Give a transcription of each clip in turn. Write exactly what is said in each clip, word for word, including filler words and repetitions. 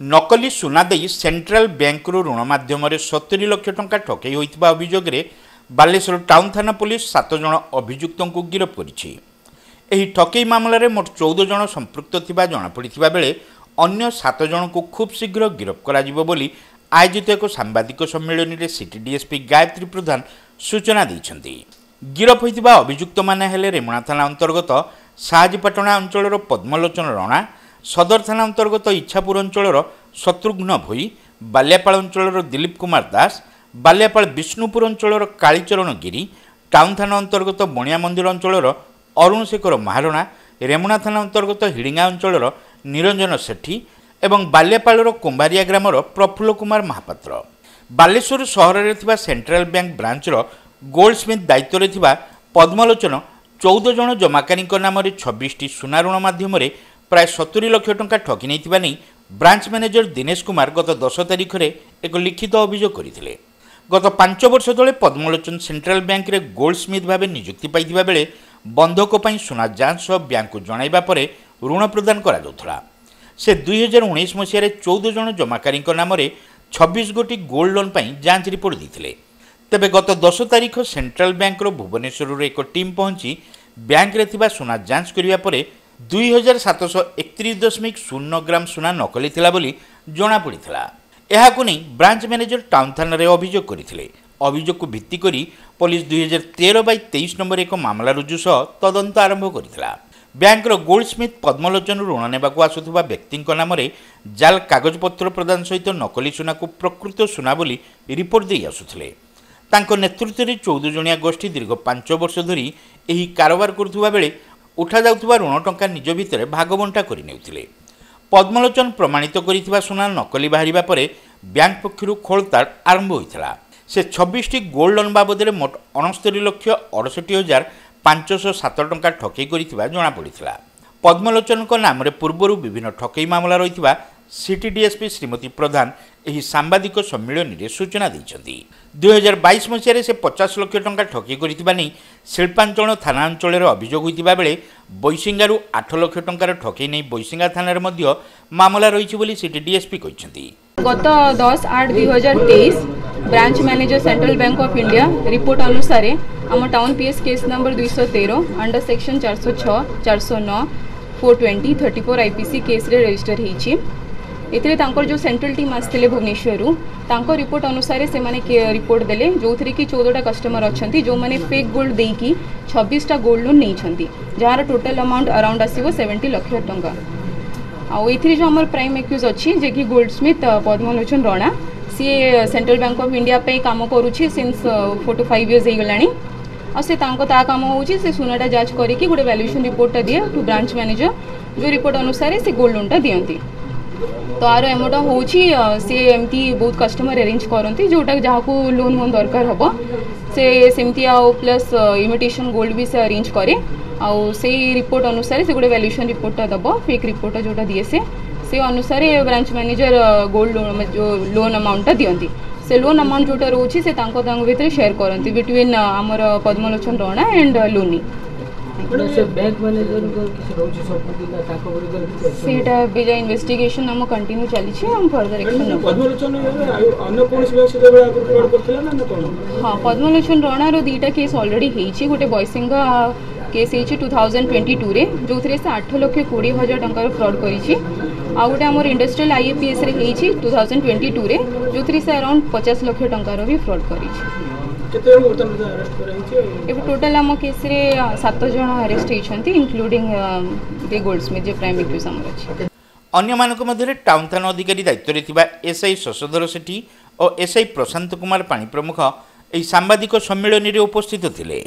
नकली सुना देई सेंट्रल बैंक ऋण माध्यम सत्तरी लाख टंका ठकई होइतिबा अभियोग में बालेश्वर टाउन थाना पुलिस सात जन अभियुक्त को गिरफ्त करिछि। एही ठकई मामलें मोट चौदह जन संपृक्त थिबा जଣାपड़िथिबा बेले अन्य सात जन को खूब शीघ्र गिरफ्त कराजिबो बोली आयोजित एक सांबादिक सम्मेलन में सिटी डीएसपी गायत्री प्रधान सूचना दैछन्ति। गिरफ होइतिबा अभियुक्त माने हेले रेमुणा थाना अंतर्गत साहाजीपाटଣା अंचल पद्मलोचन रणा, सदर थाना अंतर्गत इच्छापुर अंचल शत्रुघ्न भोई, बाल्यापाल अंचल दिलीप कुमार दास, बाल्यापाल विष्णुपुर अंचल कालीचरण गिरी, टाउन थाना अंतर्गत बणिया मंदिर अंचल अरुण शेखर महारणा, रेमुणा थाना अंतर्गत हिड़िंगा अंचल निरंजन सेठी एवं बाल्यापाल कुंभारिया ग्रामर प्रफुल्ल कुमार महापात्र। बालेश्वर सहर में सेंट्रल बैंक ब्रांचर गोल्डस्मिथ दायित्व में पद्मलोचन चौदह जन जमाकारी नाम छब्बीस टी सुना ऋण माध्यम प्राय सत्तरी लाख टंका ठकी नहीं ब्रांच मैनेजर दिनेश कुमार गत दस तारिख में एक लिखित अभियोग करते। गत पांच वर्ष तले पद्मलोचन सेंट्रल बैंक रे गोल्डस्मिथ भाव नियुक्ति पाइथिबा बेले बंधक पर सुना जांच सह बैंक को जणाइबा परे ऋण प्रदान करा जाउथला। से दुई हजार उन्नीस मसीह चौदह जन जमाकारी नाम छब्बीस गोटी गोल्ड लोन पर जांच रिपोर्ट देते। तेबे गत दस तारिख सेंट्रल बैंक भुवनेश्वर एक टीम पहुंची बैंक रे थिबा सुना जांच करिबा परे दुई हजार सातश एकतीस दशमिक शून्य ग्राम सुना नकली थिला बोली जना पड़िथिला। एहाकु नै ब्रांच मैनेजर टाउन थाना रे अभियोग करथिले। अभियोग को भित्ति करी पुलिस दुई हजार तेरह बाई तेईस नंबर एक मामला रुजु सह तदंत आरंभ करथिला। बैंक गोल्डस्मिथ पद्मलोचन ऋण नेबाकू आसुथुबा व्यक्ति नाम जाल कागजपत्र प्रदान सहित नकली सुना को प्रकृत सुना बोली रिपोर्ट दे आसुथिले। तांको नेतृत्व में चौदह जनिया गोष्ठी दीर्घ पांच वर्ष धरी एही कारोबार करुवा बेले उठा जाउथुबा ऋण टंका निज भितर भागबंटा करि नेउथिले। पद्मलोचन प्रमाणित करिथिबा सुना नकली बाहरिबा परे बैंक पक्षरु खोलताड़ आरंभ होइथिला। से छब्बीस टी गोल्ड लोन बाबदरे मोट उनहत्तर लक्ष अड़सठ हजार पांचश सात टंका ठकई करिथिबा जणा पड़िथिला। पद्मलोचन नाम पूर्वर विभिन्न ठकई मामला रहिथिबा सिटी डीएसपी श्रीमती प्रधान एही सांबादिक सम्मेलन में सूचना दैछन्ति। दुई हजार बाईस मसीह से पचास लक्ष टंका ठकी करिथिबा नै शिल्पांचल थाना अंचल अभियोग होइतिबा बेले बैसिंगारू आठ लक्ष टंकार ठकई नै बैसिंगा थाना मध्य मामला रहिछि बोली सिटी डीएसपी कहिसन्ति। गत दस आठ दुई हजार तेईस branch manager central bank of India report अनुसार आम टाउन पीएस केस नंबर दुई सौ तेरह अंडर सेक्शन चार सौ छः चार सौ नौ four twenty thirty four IPC case रे रजिस्टर होइछि। एथिरे तांकर जो सेंट्रल टीम आसते भुवनेश्वर तांकर रिपोर्ट अनुसार से माने रिपोर्ट देले जो थी कि चौदह कस्टमर अच्छा जो मैंने फेक गोल्ड देकी छब्बीस टा गोल्ड लोन नहीं जार टोटल अमाउंट अराउंड आसो सेवेन्टी लक्ष टंका। आउ जो आम प्राइम एक्यूज अच्छी जे कि गोल्डस्मिथ पद्मलोचन रणा सी सेंट्रल बैंक ऑफ इंडिया पे काम करुच्ची since four two five years हो गलानी। आ से ता काम होची से सुनाटा जांच करके गोटे वैल्यूएशन रिपोर्टा दिए टू ब्रांच मैनेजर जो रिपोर्ट अनुसार से गोल्ड लोनटा दियंती। तो आर एमोट हूँ सी एमती बहुत कस्टमर अरेंज करती जोटा जहाँ को लोन वोन दरकार हम से सेमती आउ प्लस इमिटेशन गोल्ड भी से अरेंज करे आउ से रिपोर्ट अनुसार से गोटे वैल्यूएशन रिपोर्टा दब फेक रिपोर्टा जोटा दिए से से अनुसार ब्रांच मैनेजर गोल्ड लोन जो लोन अमाउंटा दियंती से लोन अमाउंट जोटा रोची से तांको तांको भितर शेयर करती बिटवीन आमर पद्मलोचन रणा एंड लोनी। बैंक मैनेजर सेटा बेजा इन्वेस्टिगेशन हम कंटिन्यू चली हम फर्दर एक्शन पद्मलोचन अन्य कोन से से बेला फ्रॉड करथिला ना कोन। हां पद्मलोचन रणार दीटा केस ऑलरेडी हेछि गोटे बॉयसिंगा केस हेछि टू थाउजेंड ट्वेंटी टू रे जो थरे से आठ लाख बीस हजार टंका फ्रॉड करिछि। आ गोटे हमर इंडस्ट्रियल आईएपीएस रे हेछि टू थाउजेंड ट्वेंटी टू रे जो थरे से अराउंड पचास लाख टंका रो भी फ्रॉड करिछि। टोटाल आम केस रे सात जन अरेस्ट होती इंक्लूडिंग द गोल्डस्मिथ जो प्राइम एक्यूज हमर अछि। अन्य मानक मध्य टाउन थाना अधिकारी दायित्व रे थिबा एसआई शशधर सेठी और एसआई प्रशांत कुमार पाणी प्रमुख एही सांबादिक सम्मेलन रे उपस्थित थिले।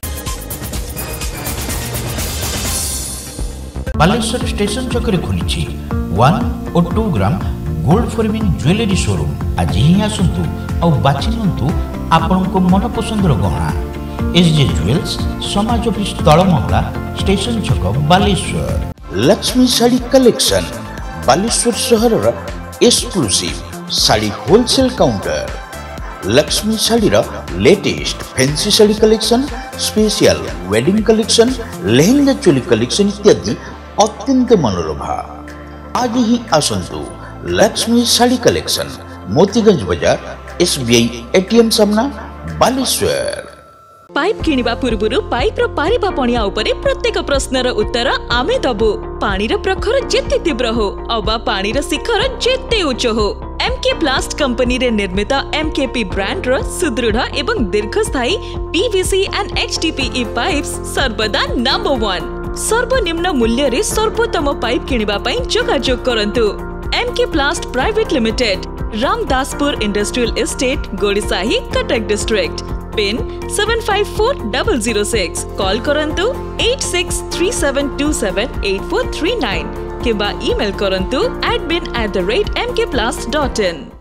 बालेश्वर स्टेशन चक्कर खुली वन और two gram gold forming jewellery showroom आज ही आसतु और बाछि नियंतु आपनको मन पसंदर गहना। एसजे ज्वेल्स समाज ऑफिस तल महला स्टेशन छक बालेश्वर। लक्ष्मी साड़ी कलेक्शन बालेश्वर सहर exclusive sari wholesale counter. Laxmi sari latest fancy sari collection special wedding collection lehenga choli collection इत्यादि अत्यंत मनोरम। आज ही आसंतु लक्ष्मी साड़ी कलेक्शन, मोतीगंज बाजार, एसबीआई एटीएम सामना, बालेश्वर। पाइप किनिबा पूर्वरु पाइप रो पारिबा पणिया उपरे प्रत्येक प्रश्नर उत्तर आमे दबु। पानी रो प्रखर जेते तीव्र हो अबा पानी रो शिखर जेते उच्च हो, एमके प्लास्ट कंपनी रे निर्मित एमकेपी ब्रांड रो सुदृढ़ एवं दीर्घस्थायी पीवीसी एंड एचडीपीई पाइप्स सर्वदा नंबर वन। सर्वनिम्न मूल्य रे सर्वोत्तम पाइप किनिबा पई जोगाजोग करंतु। MK plast private limited, Ramdaspur industrial estate, Gorisahi, Cuttack district. Pin seven five four double zero six. Call करंतु eight six three seven two seven eight four three nine किबा ईमेल करंतु admin at the rate mkplast dot in।